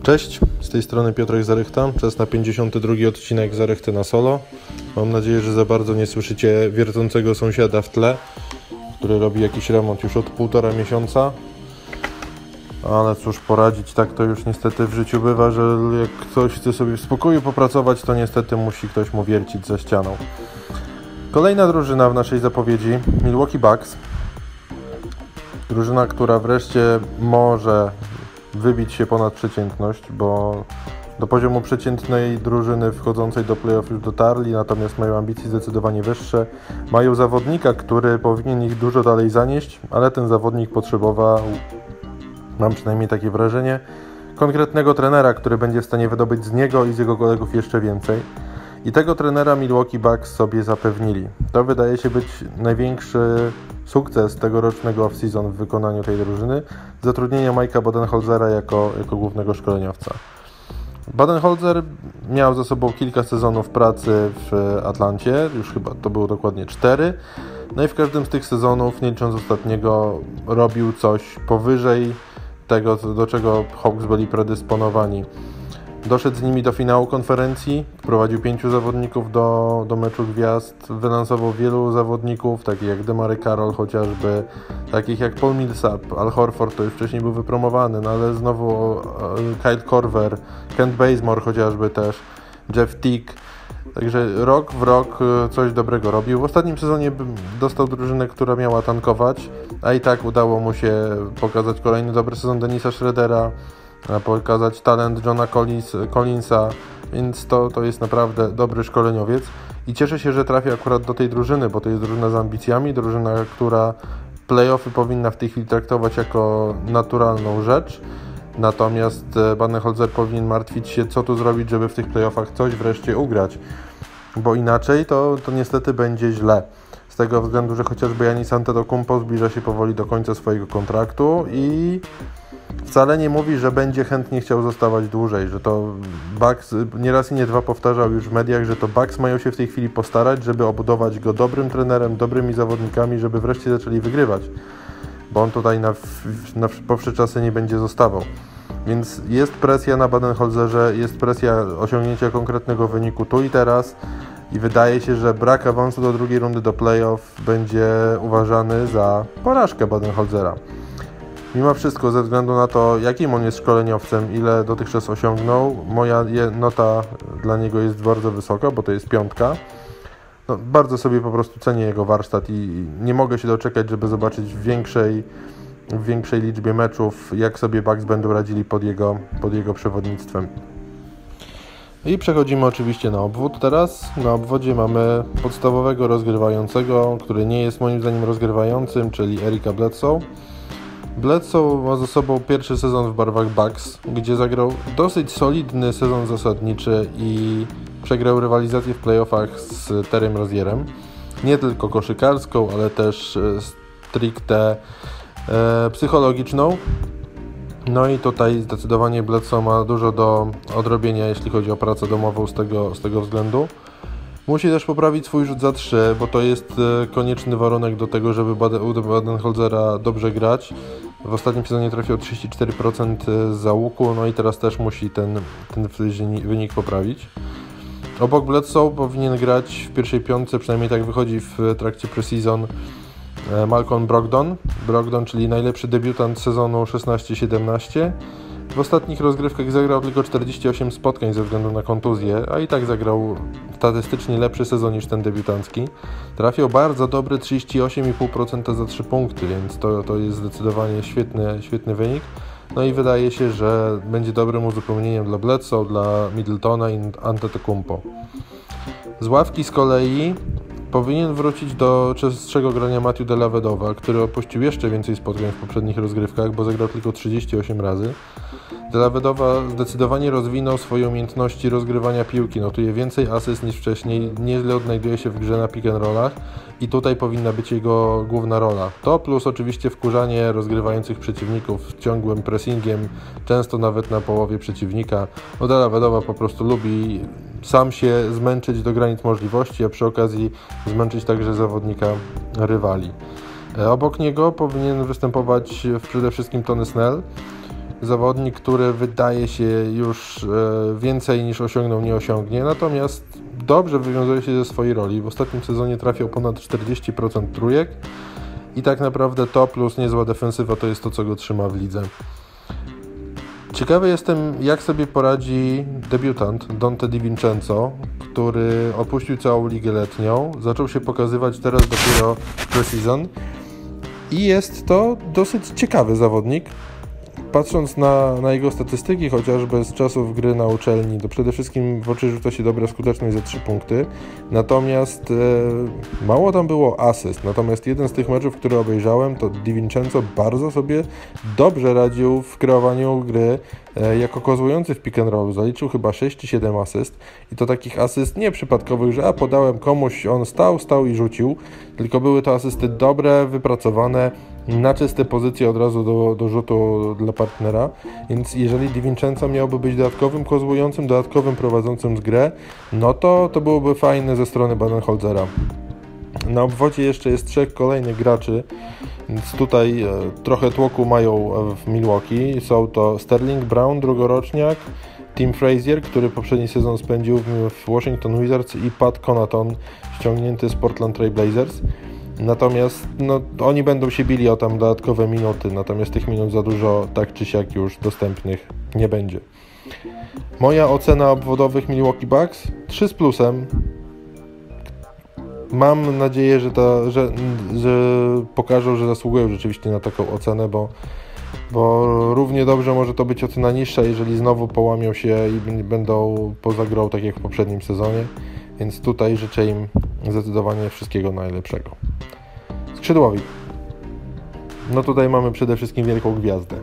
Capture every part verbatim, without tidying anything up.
Cześć, z tej strony Piotrek Zarychta, czas na pięćdziesiąty drugi odcinek Zarychty na solo. Mam nadzieję, że za bardzo nie słyszycie wiercącego sąsiada w tle, który robi jakiś remont już od półtora miesiąca. Ale cóż poradzić, tak to już niestety w życiu bywa, że jak ktoś chce sobie w spokoju popracować, to niestety musi ktoś mu wiercić za ścianą. Kolejna drużyna w naszej zapowiedzi, Milwaukee Bucks. Drużyna, która wreszcie może wybić się ponad przeciętność, bo do poziomu przeciętnej drużyny wchodzącej do playoff już dotarli, natomiast mają ambicje zdecydowanie wyższe. Mają zawodnika, który powinien ich dużo dalej zanieść, ale ten zawodnik potrzebował, mam przynajmniej takie wrażenie, konkretnego trenera, który będzie w stanie wydobyć z niego i z jego kolegów jeszcze więcej. I tego trenera Milwaukee Bucks sobie zapewnili. To wydaje się być największy sukces tegorocznego off-season w wykonaniu tej drużyny, zatrudnienia Mike'a Budenholzera jako, jako głównego szkoleniowca. Budenholzer miał za sobą kilka sezonów pracy w Atlancie, już chyba to było dokładnie cztery, no i w każdym z tych sezonów, nie licząc ostatniego, robił coś powyżej tego, do czego Hawks byli predysponowani. Doszedł z nimi do finału konferencji, wprowadził pięciu zawodników do, do meczu gwiazd, wylansował wielu zawodników, takich jak DeMar Carroll chociażby, takich jak Paul Millsap, Al Horford to już wcześniej był wypromowany, no ale znowu Kyle Korver, Kent Bazemore chociażby też, Jeff Teague. Także rok w rok coś dobrego robił. W ostatnim sezonie dostał drużynę, która miała tankować, a i tak udało mu się pokazać kolejny dobry sezon Denisa Schroedera, pokazać talent Johna Collins, Collinsa, więc to, to jest naprawdę dobry szkoleniowiec i cieszę się, że trafi akurat do tej drużyny, bo to jest drużyna z ambicjami, drużyna, która play-offy powinna w tej chwili traktować jako naturalną rzecz, natomiast Budenholzer powinien martwić się, co tu zrobić, żeby w tych play-offach coś wreszcie ugrać, bo inaczej to, to niestety będzie źle. Z tego względu, że chociażby Giannis Antetokounmpo zbliża się powoli do końca swojego kontraktu i wcale nie mówi, że będzie chętnie chciał zostawać dłużej, że to Bucks, nie raz i nie dwa powtarzał już w mediach, że to Bucks mają się w tej chwili postarać, żeby obudować go dobrym trenerem, dobrymi zawodnikami, żeby wreszcie zaczęli wygrywać, bo on tutaj na, na powsze czasy nie będzie zostawał. Więc jest presja na Budenholzerze, jest presja osiągnięcia konkretnego wyniku tu i teraz i wydaje się, że brak awansu do drugiej rundy do playoff będzie uważany za porażkę Budenholzera. Mimo wszystko, ze względu na to, jakim on jest szkoleniowcem, ile dotychczas osiągnął, moja nota dla niego jest bardzo wysoka, bo to jest piątka. No, bardzo sobie po prostu cenię jego warsztat i nie mogę się doczekać, żeby zobaczyć w większej, w większej liczbie meczów, jak sobie Bucks będą radzili pod jego, pod jego przewodnictwem. I przechodzimy oczywiście na obwód teraz. Na obwodzie mamy podstawowego rozgrywającego, który nie jest moim zdaniem rozgrywającym, czyli Erika Bledsoe. Bledsoe ma za sobą pierwszy sezon w barwach Bucks, gdzie zagrał dosyć solidny sezon zasadniczy i przegrał rywalizację w playoffach z Terrym Rozierem. Nie tylko koszykarską, ale też stricte e, psychologiczną. No i tutaj zdecydowanie Bledsoe ma dużo do odrobienia, jeśli chodzi o pracę domową z tego, z tego względu. Musi też poprawić swój rzut za trzy, bo to jest konieczny warunek do tego, żeby u Budenholzera dobrze grać. W ostatnim sezonie trafił trzydzieści cztery procent za łuku, no i teraz też musi ten, ten wynik poprawić. Obok Bledsoe powinien grać w pierwszej piątce, przynajmniej tak wychodzi w trakcie preseason, Malcolm Brogdon. Brogdon, czyli najlepszy debiutant sezonu szesnaście siedemnaście. W ostatnich rozgrywkach zagrał tylko czterdzieści osiem spotkań ze względu na kontuzję, a i tak zagrał statystycznie lepszy sezon niż ten debiutancki. Trafił bardzo dobry trzydzieści osiem i pół procent za trzy punkty, więc to, to jest zdecydowanie świetny, świetny wynik. No i wydaje się, że będzie dobrym uzupełnieniem dla Bledsoe, dla Middletona i Antetokounmpo. Z ławki z kolei powinien wrócić do częstszego grania Matthew Dellavedowa, który opuścił jeszcze więcej spotkań w poprzednich rozgrywkach, bo zagrał tylko trzydzieści osiem razy. Dellavedowa zdecydowanie rozwinął swoje umiejętności rozgrywania piłki, notuje więcej asyst niż wcześniej, nieźle odnajduje się w grze na pick and rollach i tutaj powinna być jego główna rola. To plus oczywiście wkurzanie rozgrywających przeciwników ciągłym pressingiem, często nawet na połowie przeciwnika. No Dellavedowa po prostu lubi sam się zmęczyć do granic możliwości, a przy okazji zmęczyć także zawodnika rywali. Obok niego powinien występować przede wszystkim Tony Snell. zawodnik, który wydaje się już więcej niż osiągnął, nie osiągnie, natomiast dobrze wywiązuje się ze swojej roli. W ostatnim sezonie trafiał ponad czterdzieści procent trójek i tak naprawdę to plus niezła defensywa to jest to, co go trzyma w lidze. Ciekawy jestem, jak sobie poradzi debiutant Donte DiVincenzo, który opuścił całą ligę letnią, zaczął się pokazywać teraz dopiero pre-season i jest to dosyć ciekawy zawodnik. Patrząc na, na jego statystyki, chociażby z czasów gry na uczelni, to przede wszystkim w oczy rzuca się dobra skuteczność za trzy punkty, natomiast e, mało tam było asyst, natomiast jeden z tych meczów, które obejrzałem, to DiVincenzo bardzo sobie dobrze radził w kreowaniu gry e, jako kozłujący w pick and rollu, zaliczył chyba sześć czy siedem asyst i to takich asyst nie przypadkowych, że a podałem komuś, on stał, stał i rzucił, tylko były to asysty dobre, wypracowane, na czyste pozycje od razu do, do rzutu dla partnera, więc jeżeli DiVincenzo miałby być dodatkowym kozłującym, dodatkowym prowadzącym z grę, no to to byłoby fajne ze strony Budenholzera. Na obwodzie jeszcze jest trzech kolejnych graczy, więc tutaj e, trochę tłoku mają w Milwaukee. Są to Sterling Brown, drugoroczniak, Tim Frazier, który poprzedni sezon spędził w, w Washington Wizards i Pat Connaughton, ściągnięty z Portland Trail Blazers. Natomiast no, oni będą się bili o tam dodatkowe minuty, natomiast tych minut za dużo tak czy siak już dostępnych nie będzie. Moja ocena obwodowych Milwaukee Bucks trzy z plusem. Mam nadzieję, że, ta, że, że pokażą, że zasługują rzeczywiście na taką ocenę, bo, bo równie dobrze może to być ocena niższa, jeżeli znowu połamią się i będą poza grą tak jak w poprzednim sezonie. Więc tutaj życzę im zdecydowanie wszystkiego najlepszego. Skrzydłowi. No tutaj mamy przede wszystkim wielką gwiazdę.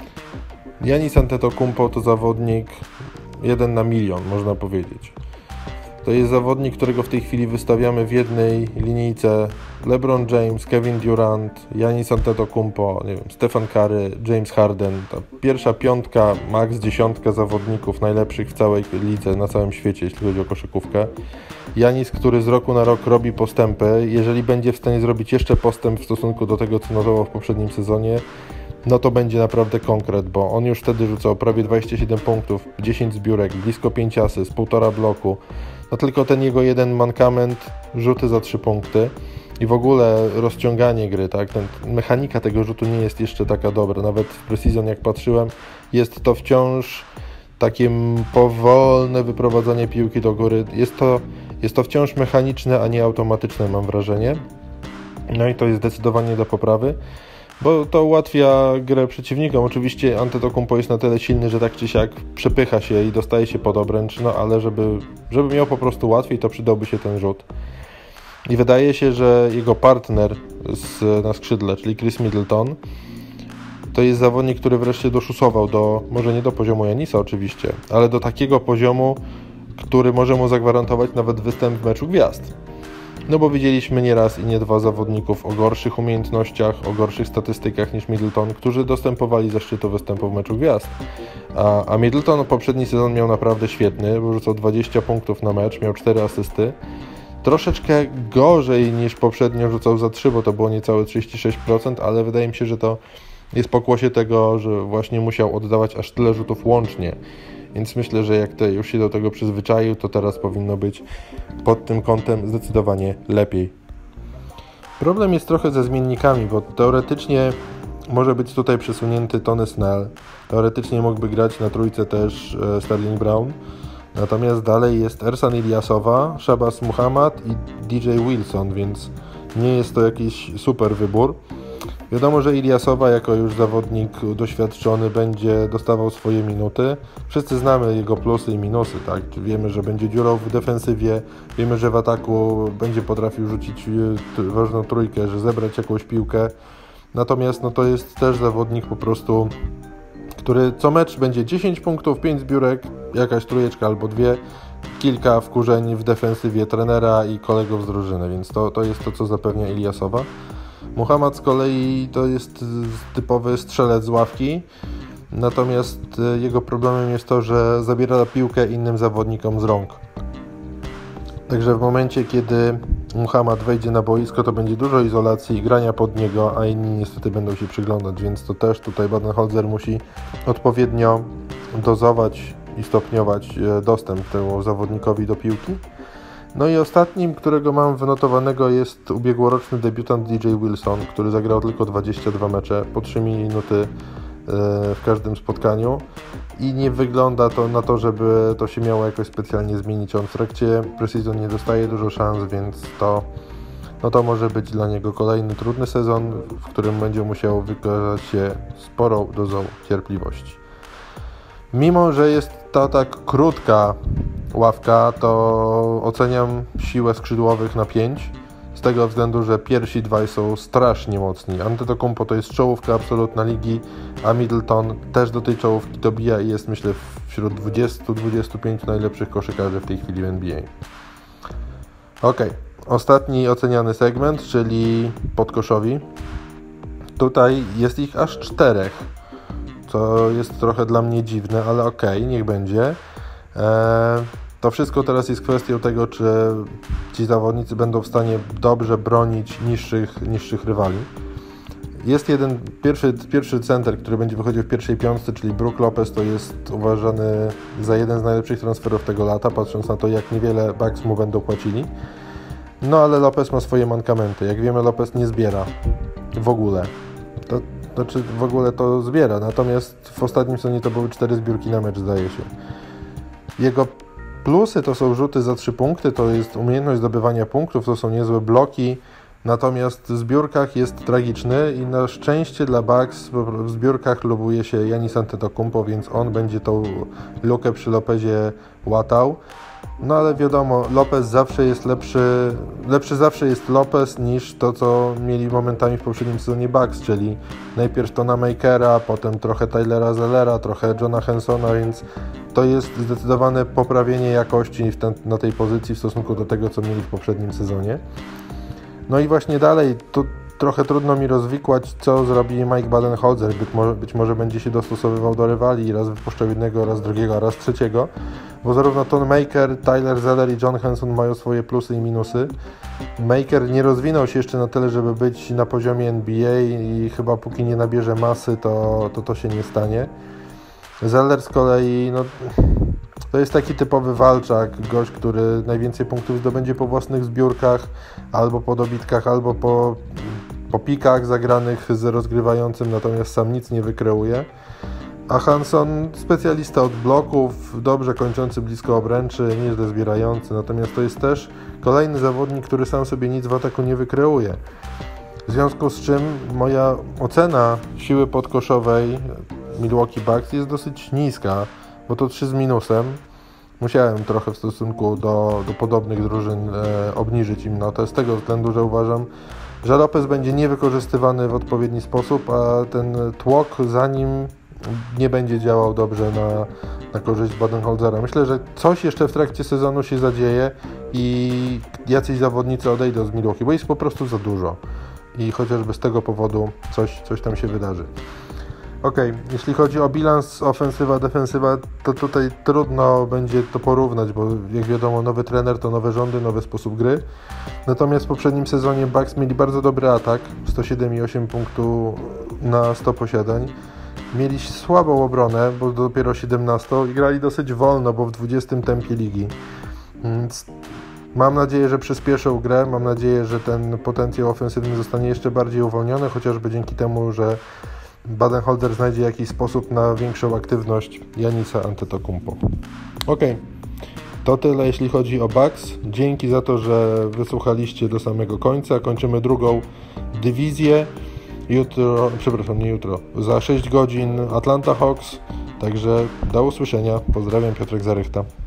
Giannis Antetokounmpo to zawodnik jeden na milion, można powiedzieć. To jest zawodnik, którego w tej chwili wystawiamy w jednej linijce LeBron James, Kevin Durant, Giannis Antetokounmpo, nie wiem, Stephen Curry, James Harden. Ta pierwsza piątka, max dziesiątka zawodników najlepszych w całej lidze, na całym świecie, jeśli chodzi o koszykówkę. Giannis, który z roku na rok robi postępy, jeżeli będzie w stanie zrobić jeszcze postęp w stosunku do tego, co notował w poprzednim sezonie, no to będzie naprawdę konkret, bo on już wtedy rzucał prawie dwadzieścia siedem punktów, dziesięć zbiórek, blisko pięć asyst, półtora bloku. No tylko ten jego jeden mankament, rzuty za trzy punkty i w ogóle rozciąganie gry, tak? Ten, mechanika tego rzutu nie jest jeszcze taka dobra. Nawet w pre-season, jak patrzyłem, jest to wciąż takie powolne wyprowadzanie piłki do góry. Jest to, jest to wciąż mechaniczne, a nie automatyczne, mam wrażenie. No i to jest zdecydowanie do poprawy, bo to ułatwia grę przeciwnikom. Oczywiście Antetokounmpo jest na tyle silny, że tak czy siak przepycha się i dostaje się pod obręcz, no ale żeby, żeby miał po prostu łatwiej, to przydałby się ten rzut. I wydaje się, że jego partner z, na skrzydle, czyli Chris Middleton, to jest zawodnik, który wreszcie doszusował do, może nie do poziomu Giannisa oczywiście, ale do takiego poziomu, który może mu zagwarantować nawet występ w meczu gwiazd. No bo widzieliśmy nie raz i nie dwa zawodników o gorszych umiejętnościach, o gorszych statystykach niż Middleton, którzy dostępowali ze szczytu występu w meczu gwiazd. A, a Middleton poprzedni sezon miał naprawdę świetny, bo rzucał dwadzieścia punktów na mecz, miał cztery asysty. Troszeczkę gorzej niż poprzednio rzucał za trzy, bo to było niecałe trzydzieści sześć procent, ale wydaje mi się, że to jest pokłosie tego, że właśnie musiał oddawać aż tyle rzutów łącznie. Więc myślę, że jak to już się do tego przyzwyczaił, to teraz powinno być pod tym kątem zdecydowanie lepiej. Problem jest trochę ze zmiennikami, bo teoretycznie może być tutaj przesunięty Tony Snell. Teoretycznie mógłby grać na trójce też Sterling Brown. Natomiast dalej jest Ersan Ilyasowa, Shabazz Muhammad i D J Wilson, więc nie jest to jakiś super wybór. Wiadomo, że Ilyasowa jako już zawodnik doświadczony będzie dostawał swoje minuty. Wszyscy znamy jego plusy i minusy, tak? Wiemy, że będzie dziurą w defensywie, wiemy, że w ataku będzie potrafił rzucić ważną trójkę, że zebrać jakąś piłkę. Natomiast no, to jest też zawodnik po prostu, który co mecz będzie dziesięć punktów, pięć zbiórek, jakaś trójeczka albo dwie, kilka wkurzeń w defensywie trenera i kolegów z drużyny, więc to, to jest to, co zapewnia Ilyasowa. Muhammad z kolei to jest typowy strzelec z ławki, natomiast jego problemem jest to, że zabiera piłkę innym zawodnikom z rąk. Także w momencie, kiedy Muhammad wejdzie na boisko, to będzie dużo izolacji i grania pod niego, a inni niestety będą się przyglądać, więc to też tutaj Budenholzer musi odpowiednio dozować i stopniować dostęp temu zawodnikowi do piłki. No i ostatnim, którego mam wynotowanego, jest ubiegłoroczny debiutant D J Wilson, który zagrał tylko dwadzieścia dwa mecze, po trzy minuty w każdym spotkaniu i nie wygląda to na to, żeby to się miało jakoś specjalnie zmienić. On w trakcie preseason nie dostaje dużo szans, więc to, no to może być dla niego kolejny trudny sezon, w którym będzie musiał wykazać się sporą dozą cierpliwości. Mimo że jest to tak krótka ławka, to oceniam siłę skrzydłowych na pięć. Z tego względu, że pierwsi dwaj są strasznie mocni. Antetokounmpo to jest czołówka absolutna ligi, a Middleton też do tej czołówki dobija i jest, myślę, wśród dwudziestu do dwudziestu pięciu najlepszych koszykarzy w tej chwili w N B A. Ok, ostatni oceniany segment, czyli podkoszowi. Tutaj jest ich aż czterech, co jest trochę dla mnie dziwne, ale ok, niech będzie. Eee, To wszystko teraz jest kwestią tego, czy ci zawodnicy będą w stanie dobrze bronić niższych, niższych rywali. Jest jeden, pierwszy, pierwszy center, który będzie wychodził w pierwszej piątce, czyli Brook Lopez, to jest uważany za jeden z najlepszych transferów tego lata, patrząc na to, jak niewiele Bucks mu będą płacili. No ale Lopez ma swoje mankamenty. Jak wiemy, Lopez nie zbiera w ogóle. To, znaczy w ogóle to zbiera, natomiast w ostatnim sezonie to były cztery zbiórki na mecz, zdaje się. Jego plusy to są rzuty za trzy punkty, to jest umiejętność zdobywania punktów, to są niezłe bloki, natomiast w zbiórkach jest tragiczny i na szczęście dla Bucks w zbiórkach lubuje się Giannis Antetokounmpo, więc on będzie tą lukę przy Lopezie łatał. No ale wiadomo, Lopez zawsze jest lepszy, lepszy zawsze jest Lopez niż to, co mieli momentami w poprzednim sezonie Bucks, czyli najpierw Tona Makera, potem trochę Tylera Zellera, trochę Johna Hensona, więc to jest zdecydowane poprawienie jakości w ten, na tej pozycji w stosunku do tego, co mieli w poprzednim sezonie. No i właśnie dalej, tu trochę trudno mi rozwikłać, co zrobi Mike Budenholzer. Być może, być może będzie się dostosowywał do rywali i raz wypuszczał jednego, raz drugiego, a raz trzeciego, bo zarówno Ton Maker, Tyler Zeller i John Henson mają swoje plusy i minusy. Maker nie rozwinął się jeszcze na tyle, żeby być na poziomie N B A i chyba póki nie nabierze masy, to to, to się nie stanie. Zeller z kolei, no, to jest taki typowy walczak, gość, który najwięcej punktów zdobędzie po własnych zbiórkach, albo po dobitkach, albo po, po pikach zagranych z rozgrywającym, natomiast sam nic nie wykreuje. A Hanson, specjalista od bloków, dobrze kończący blisko obręczy, nieźle zbierający, natomiast to jest też kolejny zawodnik, który sam sobie nic w ataku nie wykreuje. W związku z czym moja ocena siły podkoszowej Milwaukee Bucks jest dosyć niska, bo to trzy z minusem. Musiałem trochę w stosunku do, do podobnych drużyn e, obniżyć im notę, z tego względu, że uważam, że Lopez będzie niewykorzystywany w odpowiedni sposób, a ten tłok za nim nie będzie działał dobrze na, na korzyść Budenholzera. Myślę, że coś jeszcze w trakcie sezonu się zadzieje i jacyś zawodnicy odejdą z Milwaukee, bo jest po prostu za dużo i chociażby z tego powodu coś, coś tam się wydarzy. Ok, jeśli chodzi o bilans ofensywa, defensywa, to tutaj trudno będzie to porównać, bo jak wiadomo, nowy trener to nowe rządy, nowy sposób gry. Natomiast w poprzednim sezonie Bucks mieli bardzo dobry atak, sto siedem i osiem punktów na sto posiadań. Mieli słabą obronę, bo dopiero siedemnastą i grali dosyć wolno, bo w dwudziestym tempie ligi. Więc mam nadzieję, że przyspieszą grę, mam nadzieję, że ten potencjał ofensywny zostanie jeszcze bardziej uwolniony, chociażby dzięki temu, że Budenholzer znajdzie jakiś sposób na większą aktywność Giannisa Antetokounmpo. Ok, to tyle jeśli chodzi o Bucks. Dzięki za to, że wysłuchaliście do samego końca. Kończymy drugą dywizję. Jutro, przepraszam, nie jutro, za sześć godzin Atlanta Hawks. Także do usłyszenia. Pozdrawiam, Piotrek Zarychta.